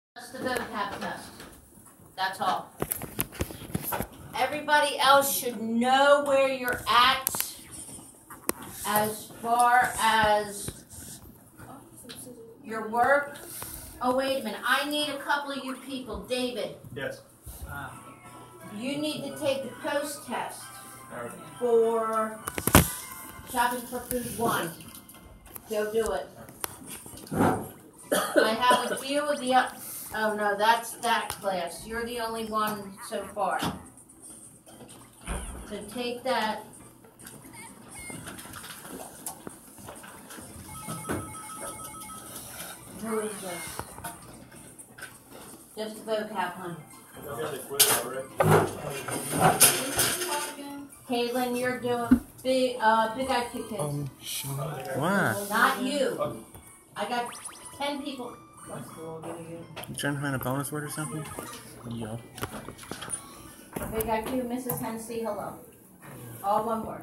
Just the vocab test. That's all. Everybody else should know where you're at as far as your work. Oh, wait a minute. I need a couple of you people. David. Yes. You need to take the post test for Shopping for Food 1. Go do it. I have a few of the oh no, that's that class. You're the only one so far. So take that. Who is this? Just the vocab one. Caitlin, you're doing big IQ kids. What? Not you. I got 10 people. You trying to find a bonus word or something? Yeah. Big IQ, Mrs. Hennessy, hello. All one word.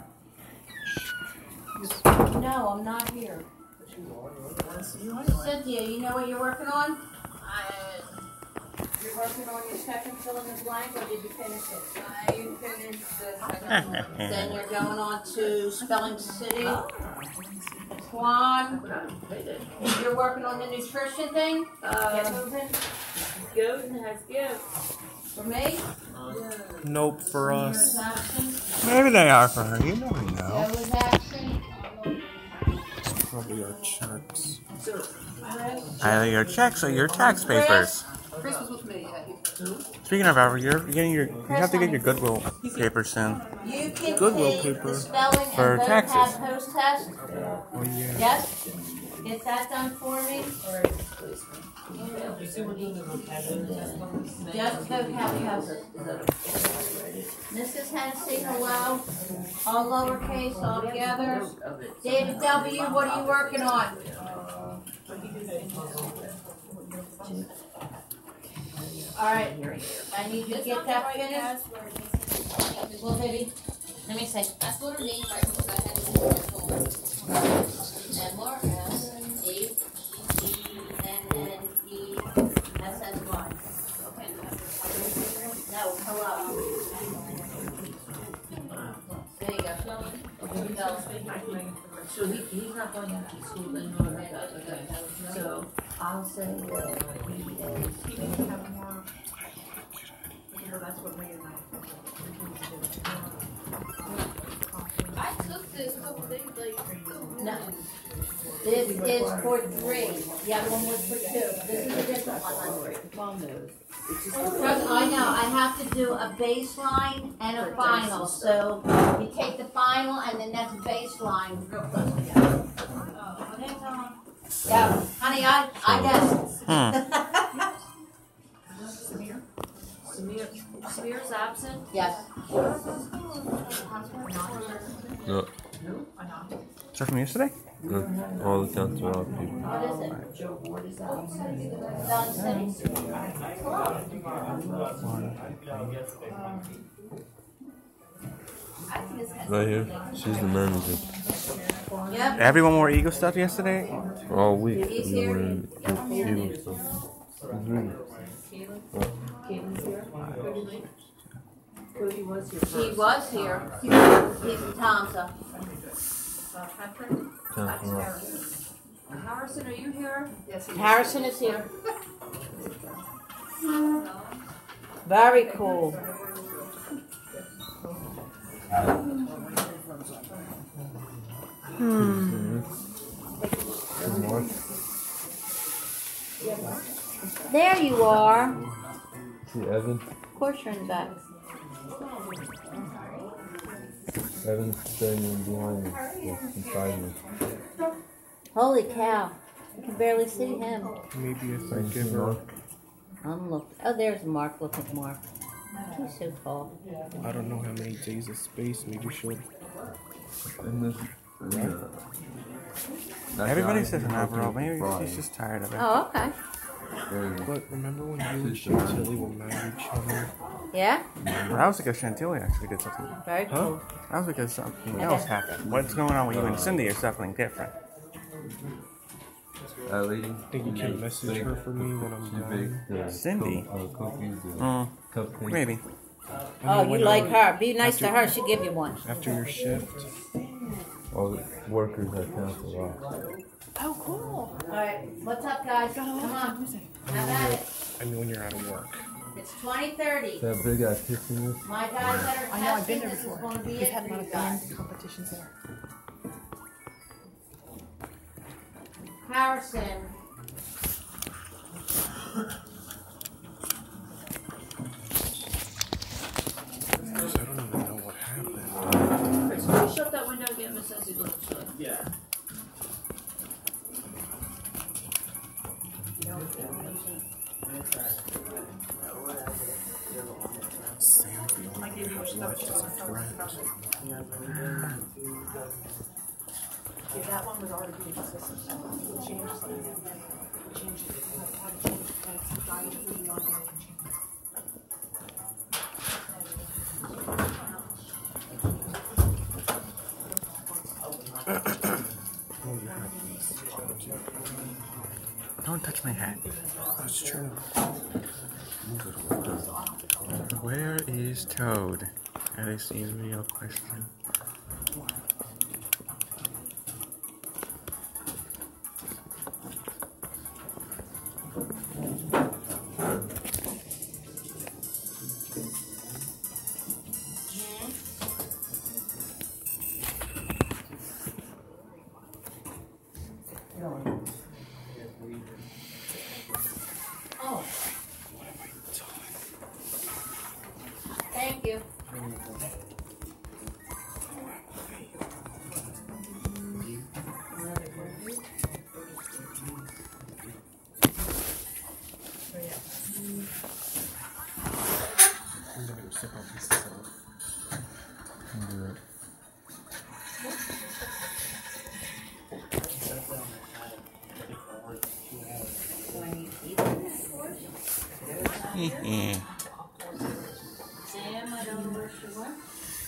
No, I'm not here. Cynthia, you know what you're working on? You're working on your second fill in the blank, or did you finish it? I finished the second one. Then you're going on to Spelling City. Swan, you're working on the nutrition thing? Get moving. Goat has gifts. For me? Nope, for Here's us. action. Maybe they are for her. You never know. That was action. It's probably our checks. Chris. Either your checks or your tax papers. Chris was with me. Speaking of Albert, you're getting your. You have to get your Goodwill papers soon. You can Goodwill take paper the spelling for and taxes. vocab post test. Oh yeah. Yes? Get that done for me. Just vocab test. Mrs. Hennessy, hello. All lowercase, all together. David W., what are you working on? All right, I need you to get that finished. Well, baby, let me see. That's what her name right because I had to do it on MRSAENNESSY. Okay. No, hello. There you go. So he's not going to school anymore. So I'll say that he is. That's what Megan and I took this couple days like No. This is for 3. The other one was for 2. This is a different one. Trust, I know, I have to do a baseline and a final. So you take the final and the next baseline real close together. Yeah, honey, I guess. Samir's absent. Yes. No, Is that from yesterday? all the counts are off people. What is it? Spelling City. Right here, she's the manager. Yep. Everyone wore Eagle stuff yesterday? All week. He's we here. were in Eagle stuff. He's reading. Caitlin's here. Cody was here. He was here. He's in Tomsa. Patrick. Counts are off. Harrison, are you here? Yes, Harrison is here. Very cool. Good morning. There you are. See Evan? Of course you're in the back. Evan's standing behind me. Well, beside me. Holy cow. You can barely see him. Maybe if I Thank give you, her. Mark. I'm looking. Oh, there's Mark. Look at Mark. He's so tall. I don't know how many days of space. Maybe she'll. And this. that Everybody guy, says an he's overall. working Maybe Friday. she's just tired of it. Oh, okay. There you go. But remember when you and Chantilly were mad at each other? Yeah? That was because Chantilly actually did something. Very cool. That was because something else happened. What's going on with you and Cindy is something different. That lady. Think you can message her for me when I'm She done? baked the Cindy? cookies, the cupcakes. Maybe. Oh, you like her. Be nice to her. She'll give you one. After your shift. All the workers that canceled off. Oh, cool. Alright, what's up, guys? Come on. Have at it. I mean, when you're out of work. It's 20:30. That big ass kitchen. My guys that are I know, I've been testing, there this is before. going to be We've it had a for lot you of guys. band competitions there. Harrison. I don't even know what happened. So shut that window again, Miss Essie. Yeah. Sam feeling like you have left as a threat. Yeah, that one was already being consistent. We'll change something. Change it. How to change it. Diet food on there. Don't touch my hat. I was trying to move it over. Where is Toad? That is the real question. Oh. Thank you. I'm gonna go sip on this stuff. Do I need to eat this for you? Sam, I don't know where she went.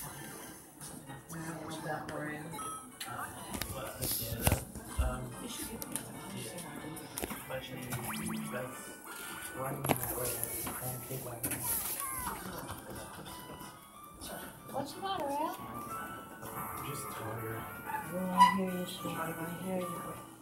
What's the matter, Al? I'm just tired. Oh, I hear you, sweetheart. I hear you.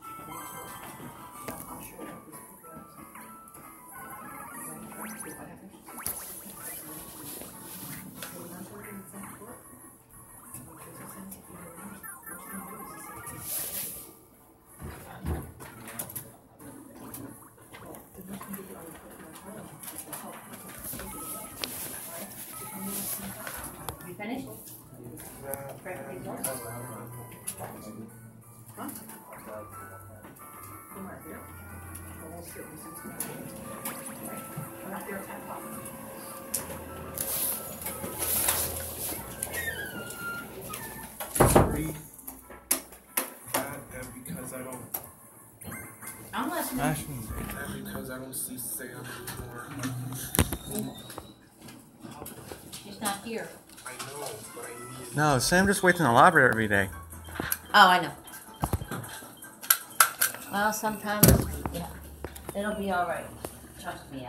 You finished? Sorry. That and because I don't. I'm listening. And because I don't see Sam anymore. She's not here. I know, but I need. No, Sam just waits in the library every day. Oh, I know. Well, sometimes, yeah, it'll be all right. Trust me, Al.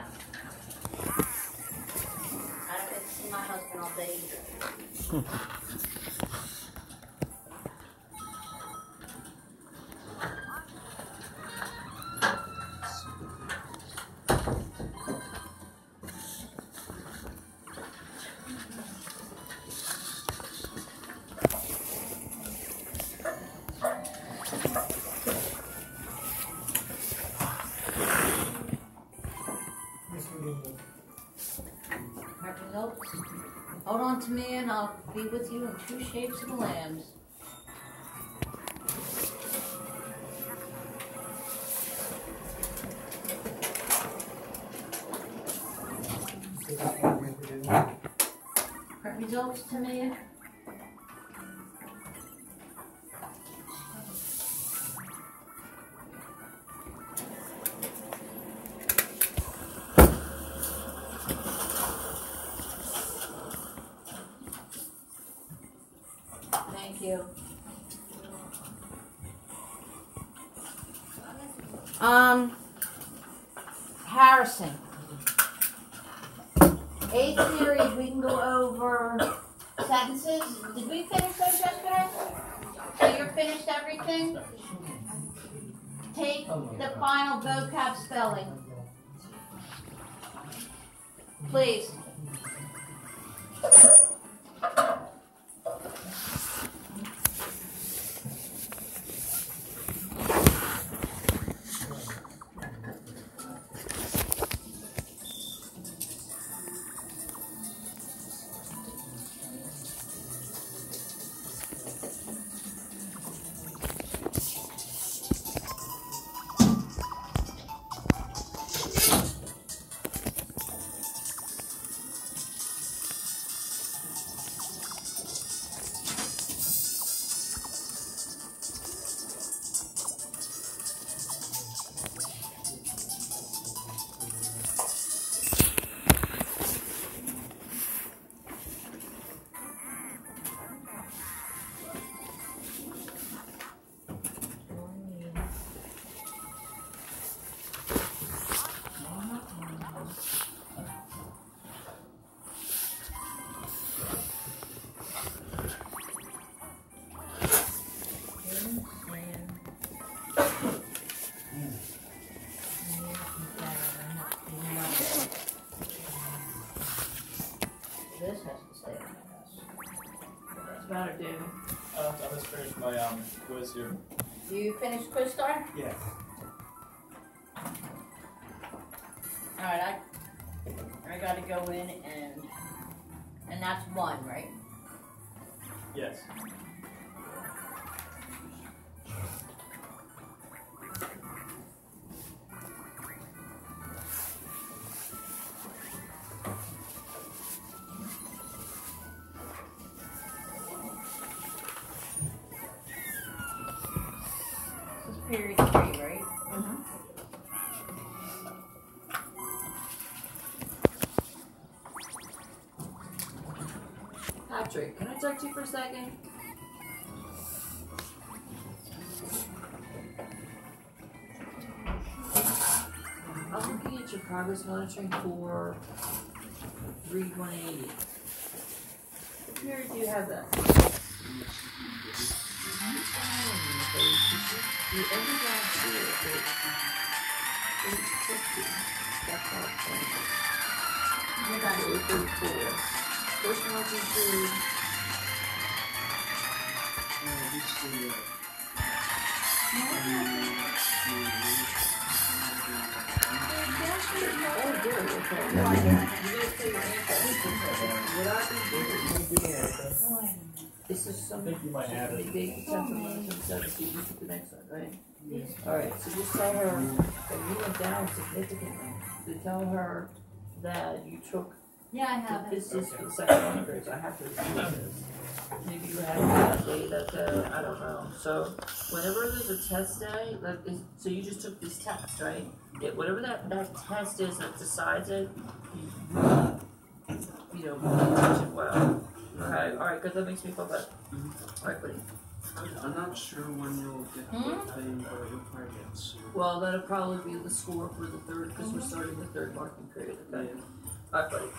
I don't get to see my husband all day either. Nope. Hold on to me and I'll be with you in two shapes of the lambs. Correct results to me. Thank you. Harrison. 8th series, we can go over sentences. Did we finish those yesterday? So you're finished everything? Take the final vocab spelling. Please. This has to stay on What's the matter, David? I just finished my quiz here. You finished Quiz Star? Yeah. Alright, I gotta go in and that's 1, right? Yes. This is period 3, right? Patrick, can I talk to you for a second? I'm looking at your progress monitoring for read 180. What period do you have that? You ended last year at 850. That's all I'm saying. You got 834. First margin period. Oh, good, okay. You didn't say your answer. What I can do is just some think you might have it. big temperament and stuff, so you can put the next one, right? Alright, so just tell her that you went down significantly. So tell her that you took, Yeah, I have it. this is for the second one grades, I have to review this. Maybe you have that day, that day, I don't know. So whenever there's a test day, like, so you just took this test, right? Yeah, whatever that test is that decides it, you know, pay attention well. Okay, alright, good, that makes me feel better. Alright, buddy. I'm not sure when you'll get the thing, but you'll probably get it soon. Well, that'll probably be the score for the third, because we're starting the third marking period, okay? Alright, buddy.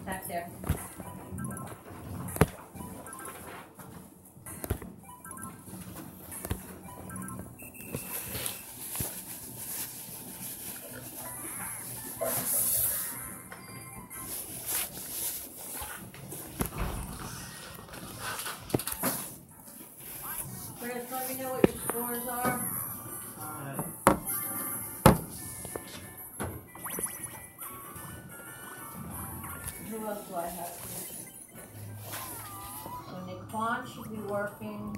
Back there. Chris, let me know what your scores are. Who else do I have here? So Niquan should be working.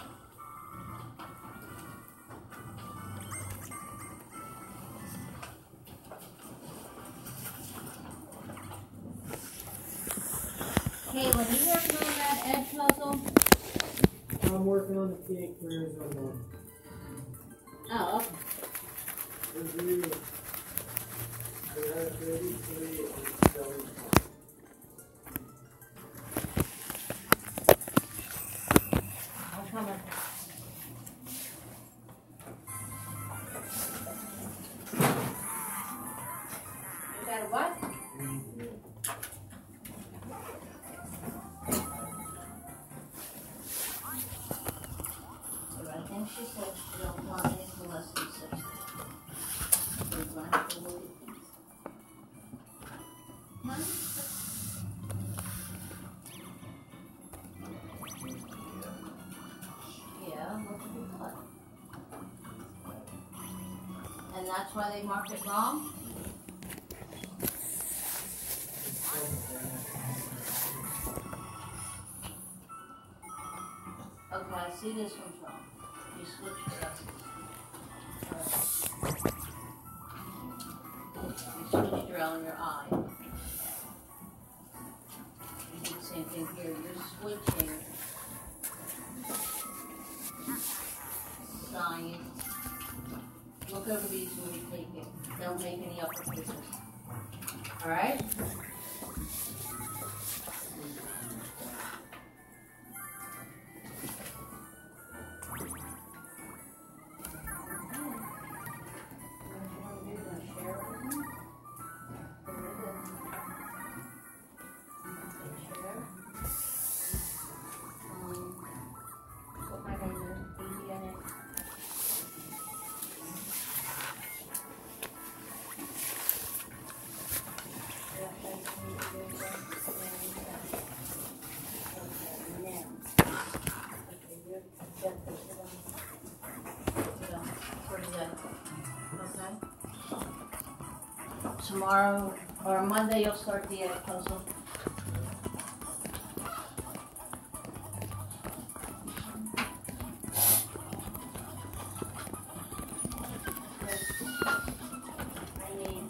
Caitlin, you working on that edge puzzle? I'm working on the cake clears on the Oh, okay. review. There are 33 and still. I'm coming. You got a what? I think she said she don't want anything less than 60. We're going to have to wait. Yeah, what did you put? And that's why they marked it wrong? Okay, I see this one's wrong. You switched it up. You switched around your eye. You do the same thing here. You're switching science. Look over these when you take it. Don't make any upper cases. Alright? Tomorrow or Monday you'll start the egg puzzle. I need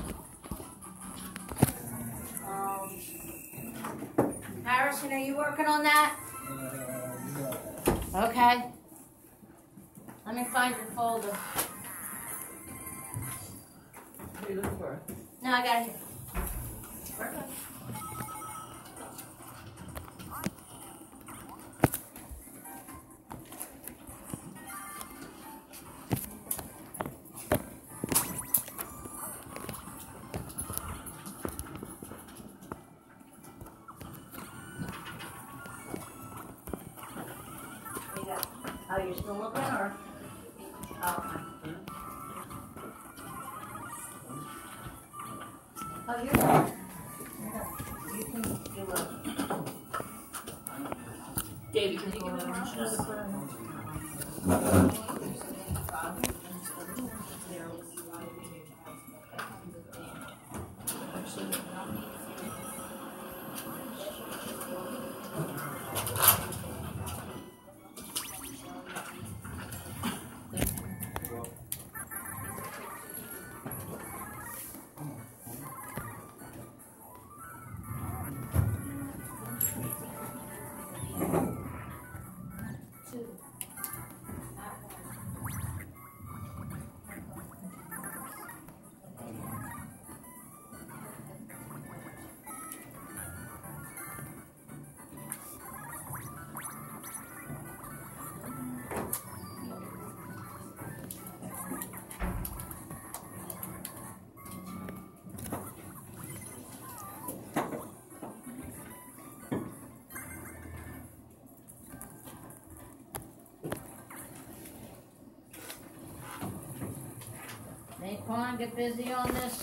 Harrison, are you working on that? Okay. Let me find your folder. What are you looking for? No, I got it here. Perfect. What you got? Oh, you're still looking, or? Oh, okay. Oh, you're done. You can do it. Davey, can you give me permission to put on? Come on, get busy on this.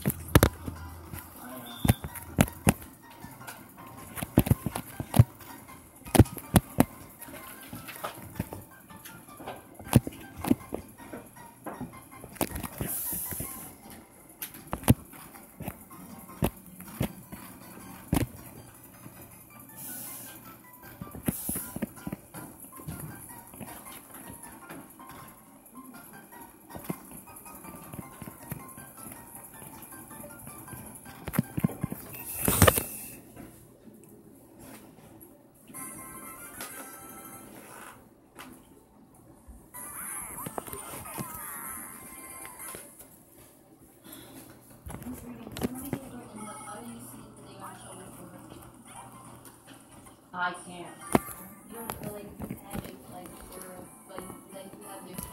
I can't. You don't feel like you had it like for like you have your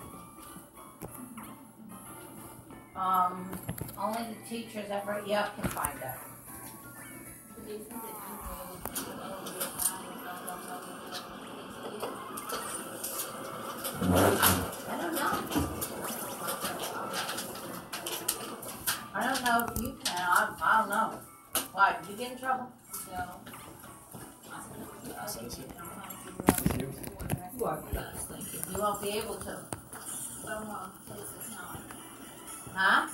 campus. Only the teachers at Brett Yup can find out. But they said that you know, I don't know. I don't know if you can. I don't know. Why? Did you get in trouble? no. You are blessed, thank you. You won't be able to. Huh? I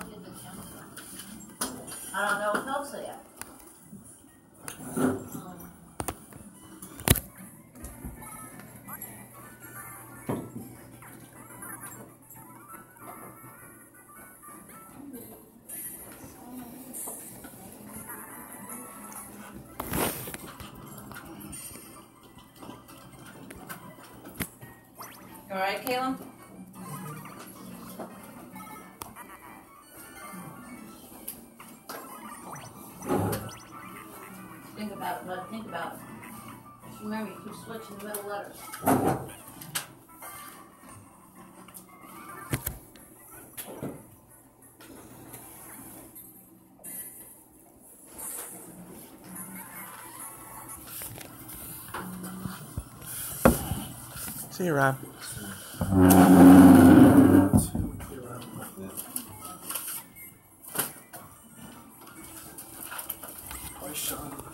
don't know if he'll see it. All right, Caleb? Think about it, bud. Think about it. Just remember, you keep switching the middle letters. See you, Rob. Bye, Sean.